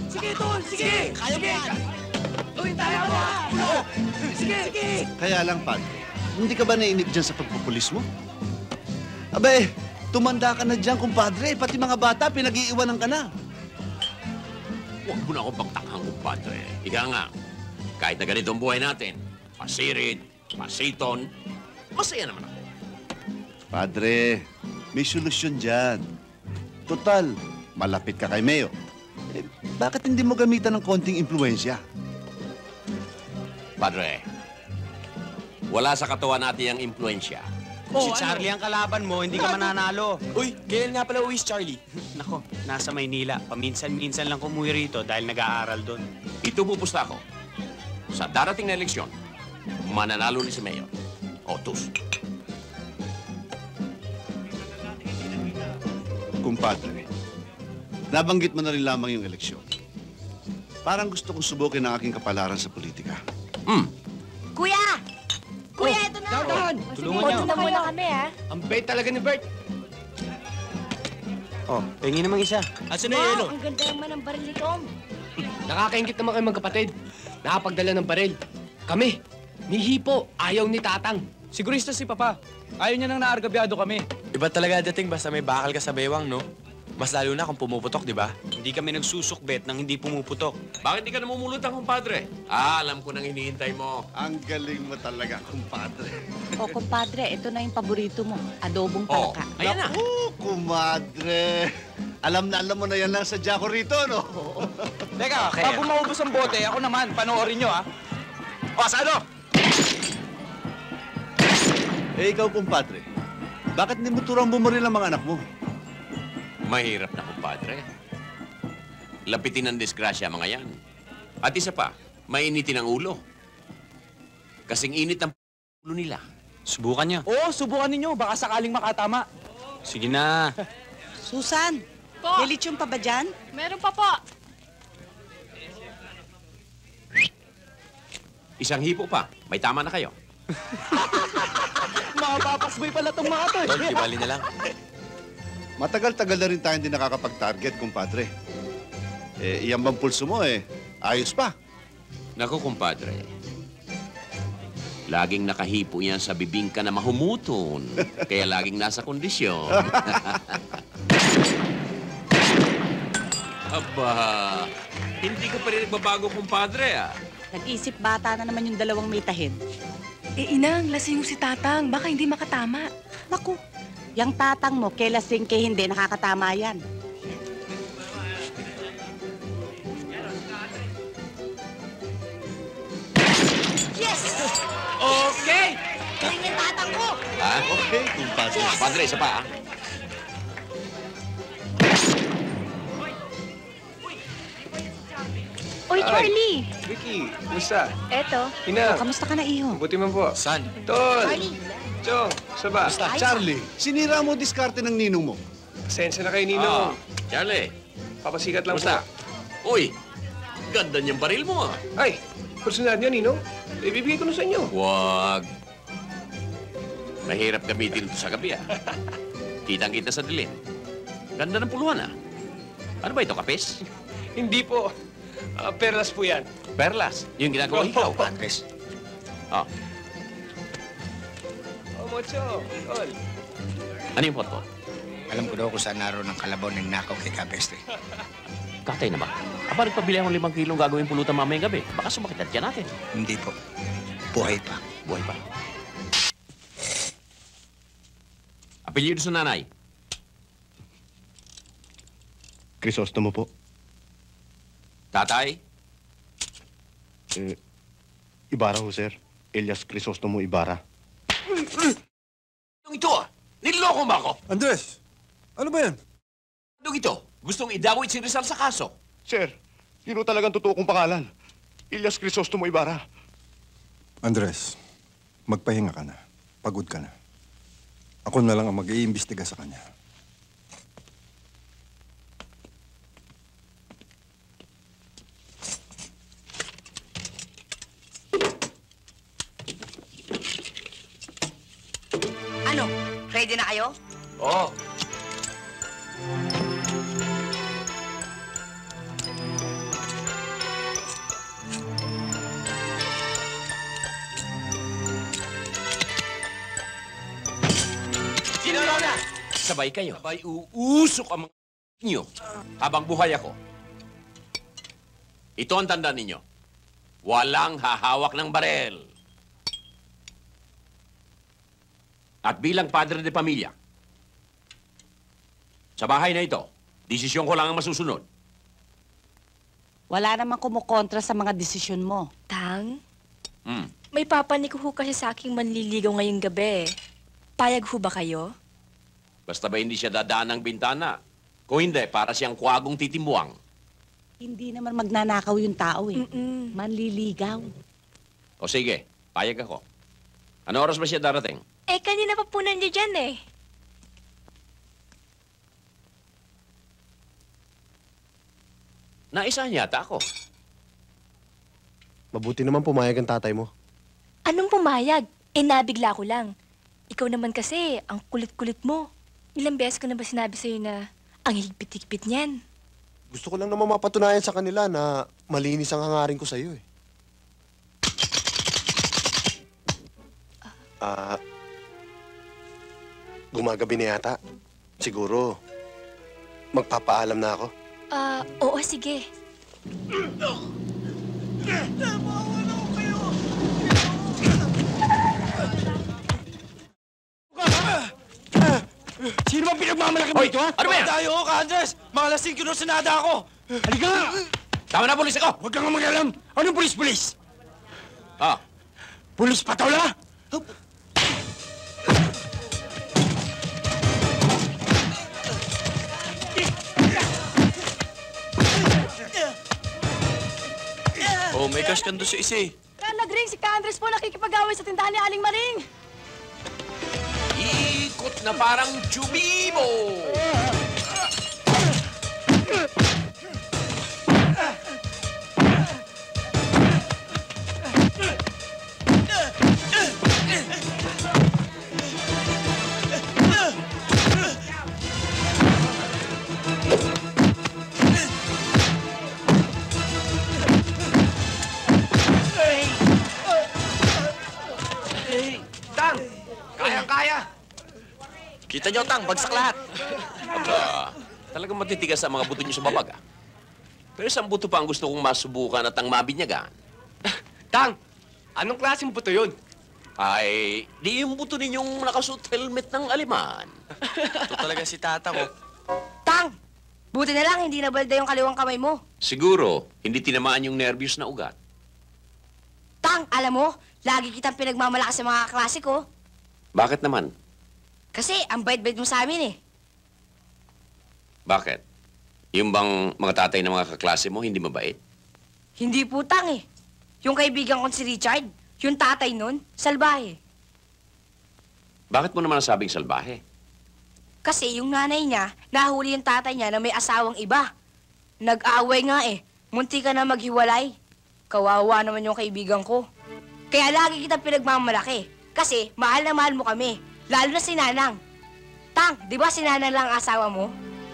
Sige, Tol! Sige! Kaya mo yan! Tuwing tayo mo! Sige! Sige! Kaya lang, Padre, hindi ka ba naiinip dyan sa pagpupulis mo? Abe, tumanda ka na dyan, kumpadre. Pati mga bata, pinag-iiwanan ka na. Huwag mo na akong pagtakhang, kumpadre. Ika nga, kahit na ganito ang buhay natin, pasirit, pasiton, masaya naman ako. Padre, may solusyon dyan. Total, malapit ka kay Mayo. Eh, bakit hindi mo gamitan ng konting impluensya? Padre, wala sa katawan natin ang impluensya. Si Charlie ang kalaban mo, hindi ka mananalo. Uy, kailan nga pala uwi si Charlie? Nako, nasa Maynila. Paminsan-minsan lang kumuwi rito dahil nag-aaral doon. Itupupusta ko. Sa darating na eleksyon, mananalo ni si Mayor. Otus. Kumpadre, nabanggit mo na rin lamang yung eleksyon. Parang gusto kong subukin ang aking kapalaran sa politika. Kuya! Kuya, ito na! Dahan! Tulungan niyo. na muna kami, ha? Ang bait talaga ni Bert. Oh, pengi namang isa. Asan na yung yelo? Ang ganda naman ng baril ni Tom. Nakakaingit naman kayo magkapatid. Nakapagdala ng baril. Kami, ni Hipo, ayaw ni Tatang. Sigurista si Papa. Ayaw niya nang naargabyado kami. Iba talaga dating basta may bakal ka sa bewang, no? Mas lalo na kung pumuputok, di ba? Hindi kami nagsusukbet nang hindi pumuputok. Bakit di ka namumulutang, kumpadre? Alam ko nang hinihintay mo. Ang galing mo talaga, kumpadre. O, kumpadre, ito na yung paborito mo. Adobong Oh, palaka. ayan na. Kumadre. Alam mo na yan lang sa Jaco rito, no? Teka, Okay. bago maubos ang bote, ako naman, panoorin nyo, ha? O, asado! Eh, ikaw, kumpadre. Bakit hindi mo turang bumaril ang mga anak mo? Mahirap na, kumpadre. Lapitin ang disgrasya, mga yan. At isa pa, mainitin ang ulo. Kasing init ang ulo nila. Subukan niyo. Oo, subukan ninyo. Baka sakaling makatama. Sige na. Susan, Po. may lechon pa ba dyan? Meron pa po. Isang hipo pa. May tama na kayo. Mga papasboy pala itong mga to, eh. Tol, di bali na lang. Matagal-tagal na rin tayo hindi nakakapag-target, kumpadre. Eh, iyan bang pulso mo, eh? Ayos pa. Naku, kumpadre. Laging nakahipo yan sa bibingka na mahumuton. Kaya laging nasa kondisyon. Aba, hindi ka pa rin nagbabago, kumpadre, ah. Nag-isip bata na naman yung dalawang may tahid. Inang, lasing si Tatang. Baka hindi makatama. Naku, yung tatang mo, kay lasing kay hindi, nakakatama yan. Yes! Okay! Galing yung tatang ko! Ha? Okay, kumpadre. Padre, isa pa, ah. Oy, Charlie! Vicky, kumusta? Eto. Ina, Kamusta ka na, iho? mabuti man po. San? Tol! Charlie! Chong, saba? Charlie, sinira mo diskarte ng ninong mo. Pasensya na kayo, Ah, Ninong. Charlie, Papasikat lang kumusta? po. Uy, ganda niyang baril mo, ah. Ay, personal niyo, Ninong. Ibibigay ko na sa inyo. Wag. Mahirap gamitin ito sa gabi, ah. Kitang-kita sa dilim. Ganda ng puluhan, ah. Ano ba ito, kapis? Hindi po. Perlas po yan. Perlas. Yung ginagawa ikaw, Andres. Oh, Oh, Mocho. Tol. ano yung photo? Alam ko daw kung saan naroon ang kalabaw ng nakaw kay Kapestre. Katay na ba? Aba, nagpabili akong 5 kilong gagawin pulutan mamayang gabi. Baka sumakit at natin. Hindi po. Buhay pa. Buhay pa. Apelyido sa nanay. Crisostomo po. Tatay? Ibarra ho, sir. Elias Crisostomo Ibarra. Anong ito, ah? Niloloko mo ako? Andres! Ano ba yan? Anong ito? Gustong idawit si Rizal sa kaso? Sir, yun ho talagang totoo kong pangalan. Elias Crisostomo Ibarra. Andres, magpahinga ka na. Pagod ka na. Ako na lang ang mag-iimbestiga sa kanya. Ano? Ready na kayo? Oo. sabay kayo. Sabay uusok ang mga nyo habang buhay ako. Ito ang tanda ninyo. Walang hahawak ng barel. At bilang padre de pamilya, sa bahay na ito, desisyon ko lang ang masusunod. Wala namang kumukontra sa mga desisyon mo. Tang, may papanik ho kasi sa aking manliligaw ngayong gabi. Payag ho ba kayo? Basta ba hindi siya dadaan ng bintana? Kung hindi, para siyang kuwagong titimbuang. Hindi naman magnanakaw yung tao eh. Manliligaw. O sige, payag ako. Ano oras ba siya darating? Eh, kanina pa po nandiyan dyan eh. Naisahan yata ako. Mabuti naman pumayag ang tatay mo. Anong pumayag? Eh, nabigla ko lang. Ikaw naman kasi, ang kulit-kulit mo. Ilang beses ko na ba sinabi sa'yo na ang higpit-higpit niyan? Gusto ko lang naman mapatunayan sa kanila na malinis ang hangarin ko sa'yo eh. Gumagabi na yata. Siguro, magpapaalam na ako. Oo, sige. Sino bang pinagmamalaki mo ito, ha? Ano ba yan? Tayo, Ka-Andres! Mga lasing kinusunada ako! Halika nga! Tama na, pulis ako! Huwag kang mag-alam! Anong pulis-pulis? Ah, Pulis patola? Oh, may cash kan doon sa isa eh. Nagring si Ka-Andres po nakikipag-away sa tindahan ni Aling Maring. ikot na parang chubibo! Tang! Kaya-kaya! Kita nyo, Tang, bagsak lahat. Aba, talagang matitigas ang mga buto niyo sa babag, ah. Pero isang buto pa ang gusto kong masubukan at ang mabinyagan. Tang, anong klaseng buto yun? Ay, di yung buto ninyong nakasuot helmet ng aliman. Ito talaga si Tata ko. Tang! Buti na lang hindi nabalda yung kaliwang kamay mo. Siguro, hindi tinamaan yung nervyos na ugat. Tang, alam mo, lagi kitang pinagmamalakas sa mga kaklase ko. Bakit naman? Kasi ang bait-bait mo sa amin eh. Bakit? Yung bang mga tatay ng mga kaklase mo hindi mabait? Hindi po, Tang eh. Yung kaibigan ko si Richard, yung tatay nun, salbahe. Bakit mo naman nasabing salbahe? Kasi yung nanay niya, nahuli yung tatay niya na may asawang iba. Nag-away nga eh. Munti ka na maghiwalay. Kawawa naman yung kaibigan ko. Kaya lagi kita pinagmamalaki. Kasi mahal na mahal mo kami. Lalo na si Nanang. Tang, di ba si Nanang lang ang asawa mo?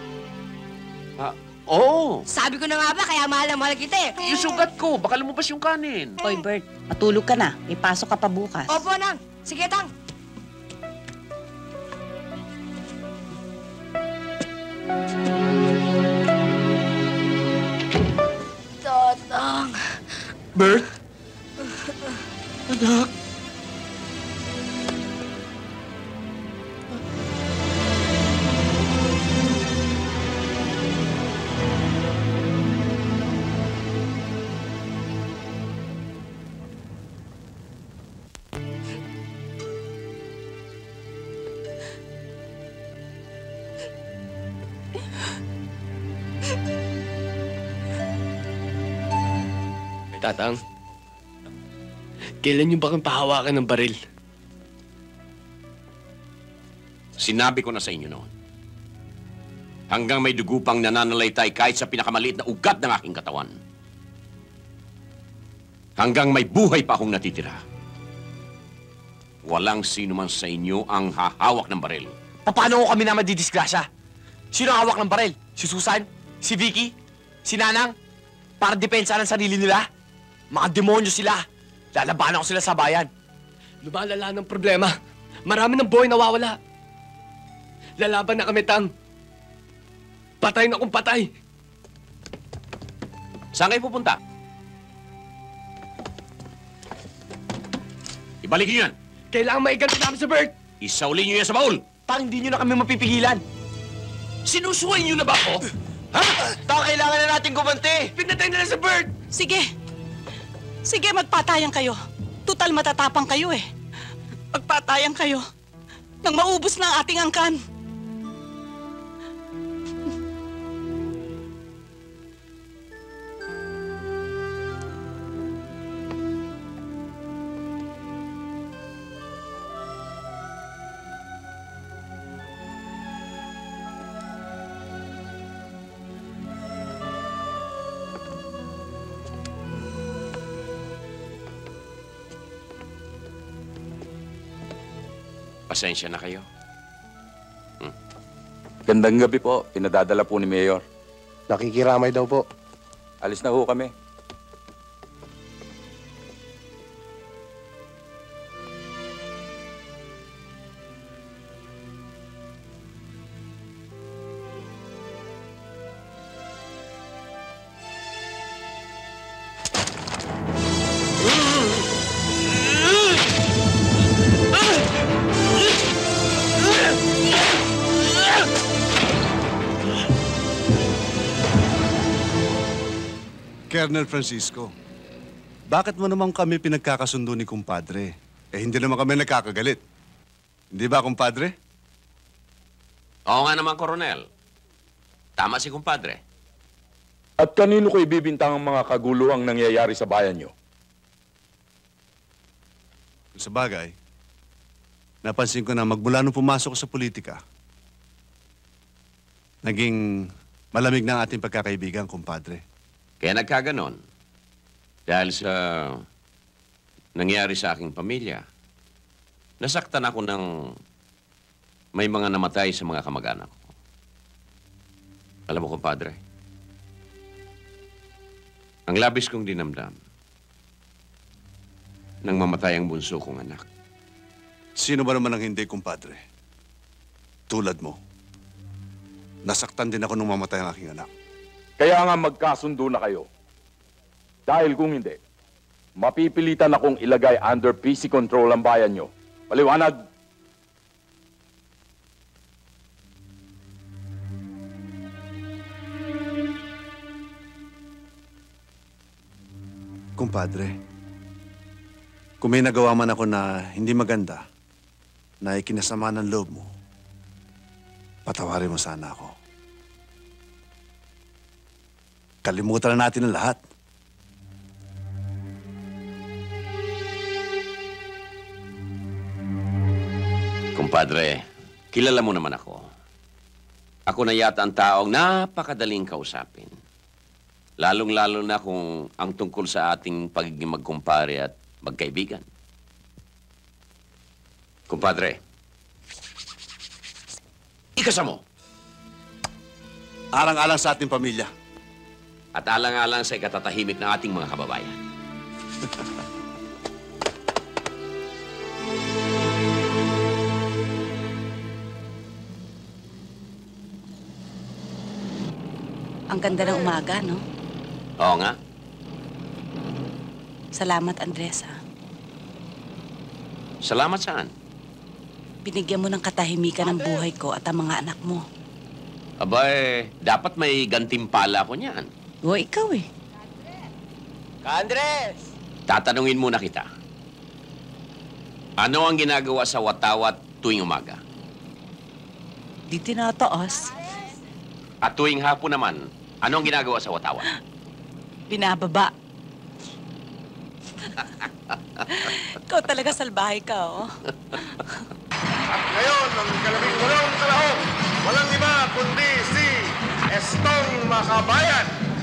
Oo. Sabi ko na nga ba, kaya mahal na mahal kita eh. Yung sugat ko, baka lumabas yung kanin. Hoy, Bert, matulog ka na. May pasok ka pa bukas. Opo, Nang. Sige, Tang. Tatang. Bert? Anak? Tatang, kailan niyo ba kang pahawakan ng baril? Sinabi ko na sa inyo noon. Hanggang may dugo pang nananalaytay kahit sa pinakamaliit na ugat ng aking katawan. Hanggang may buhay pa akong natitira. Walang sino man sa inyo ang hahawak ng baril. Paano ko kami na madidisgrasya? Sino ang hawak ng baril? Si Susan? Si Vicky? Si Nanang? Para depensa ng sarili nila? Mga demonyo sila. Lalabanan ko sila sa bayan. Lumalala ng problema. Marami ng buhay nawawala. Lalaban na kami, Tang. Patay na kung patay. Saan kayo pupunta? Ibalik niyo yan. Kailangan maiganti namin sa Bert. Isauli niyo yan sa baul. Tang, hindi nyo na kami mapipigilan. Sinusuway niyo na ba ako? Ha? Tang, kailangan na natin gumanti. Pinatay na lang sa Bert. Sige. Sige, magpatayan kayo. Tutal matatapang kayo eh. Magpatayan kayo. Nang maubos na ang ating angkan. Pasensya na kayo. Gandang gabi po. Pinadadala po ni Mayor. Nakikiramay daw po. Alis na ho kami. Colonel Francisco, bakit mo naman kami pinagkakasundo ni kumpadre? Eh, hindi naman kami nagkakagalit. Hindi ba, kumpadre? Oo nga naman, Coronel. Tama si kumpadre. At kanino ko ibibintang ang mga kaguluhang nangyayari sa bayan nyo? Sa bagay, napansin ko na magmula nung pumasok ko sa politika, naging malamig na ang ating pagkakaibigan, kumpadre. Kaya nagkaganon. Dahil sa nangyari sa aking pamilya, nasaktan ako ng may mga namatay sa mga kamag-anak ko. Alam mo, kumpadre, ang labis kong dinamdam nang mamatay ang bunso kong anak. Sino ba naman ang hindi, kumpadre? Tulad mo. Nasaktan din ako nung mamatay ang aking anak. Kaya nga magkasundo na kayo. Dahil kung hindi, mapipilitan akong ilagay under PC control ang bayan nyo. Paliwanag! Kumpadre, kung may nagawa man ako na hindi maganda, na ikinasama ng loob mo, patawarin mo sana ako. Kalimutan na natin ang lahat. Kumpadre, kilala mo naman ako. Ako na yata ang taong napakadaling kausapin. Lalong-lalo na kung ang tungkol sa ating pagiging magkumpare at magkaibigan. Kumpadre, ikasa mo. Alang-alang sa ating pamilya. At alang-alang sa ikatatahimik ng ating mga kababayan. Ang ganda ng umaga, no? Oo nga. Salamat, Andres, ha? Salamat saan? Binigyan mo ng katahimikan ng buhay ko at ang mga anak mo. Abay, dapat may gantimpala ko niyan. O, ikaw eh. Ka-Andres! Tatanungin muna kita. Ano ang ginagawa sa watawat tuwing umaga? Di tinataas. At tuwing hapon naman, ano ang ginagawa sa watawat? Binababa. Ikaw talaga salbahe ka, oh. At ngayon, ang ika-18 kalahok, walang iba kundi si Estong Makabayan.